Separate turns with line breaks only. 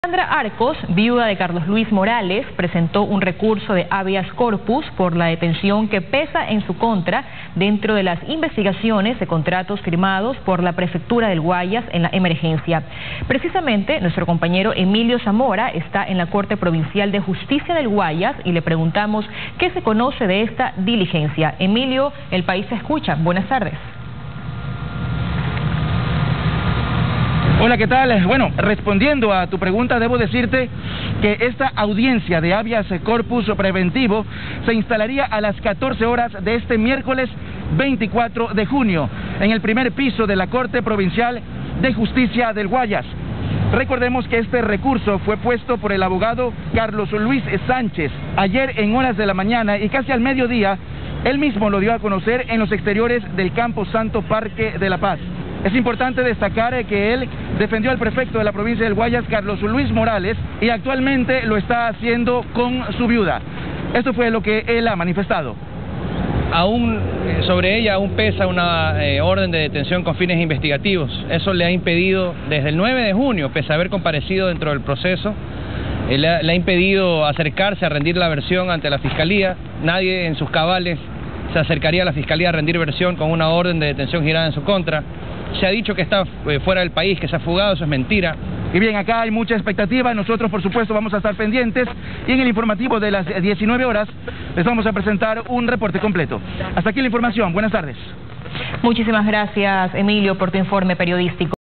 Sandra Arcos, viuda de Carlos Luis Morales, presentó un recurso de habeas corpus por la detención que pesa en su contra dentro de las investigaciones de contratos firmados por la Prefectura del Guayas en la emergencia. Precisamente, nuestro compañero Emilio Zamora está en la Corte Provincial de Justicia del Guayas y le preguntamos qué se conoce de esta diligencia. Emilio, el país se escucha. Buenas tardes.
Hola, ¿qué tal? Bueno, respondiendo a tu pregunta, debo decirte que esta audiencia de habeas corpus preventivo se instalaría a las 14 horas de este miércoles 24 de junio en el primer piso de la Corte Provincial de Justicia del Guayas. Recordemos que este recurso fue puesto por el abogado Carlos Luis Sánchez ayer en horas de la mañana y casi al mediodía él mismo lo dio a conocer en los exteriores del Campo Santo Parque de La Paz. Es importante destacar que él defendió al prefecto de la provincia del Guayas, Carlos Luis Morales, y actualmente lo está haciendo con su viuda. Esto fue lo que él ha manifestado.
Aún sobre ella aún pesa una orden de detención con fines investigativos. Eso le ha impedido desde el 9 de junio, pese a haber comparecido dentro del proceso, le ha impedido acercarse a rendir la versión ante la Fiscalía. Nadie en sus cabales se acercaría a la Fiscalía a rendir versión con una orden de detención girada en su contra. Se ha dicho que está fuera del país, que se ha fugado, eso es mentira.
Y bien, acá hay mucha expectativa, nosotros por supuesto vamos a estar pendientes y en el informativo de las 19 horas les vamos a presentar un reporte completo. Hasta aquí la información, buenas tardes.
Muchísimas gracias, Emilio, por tu informe periodístico.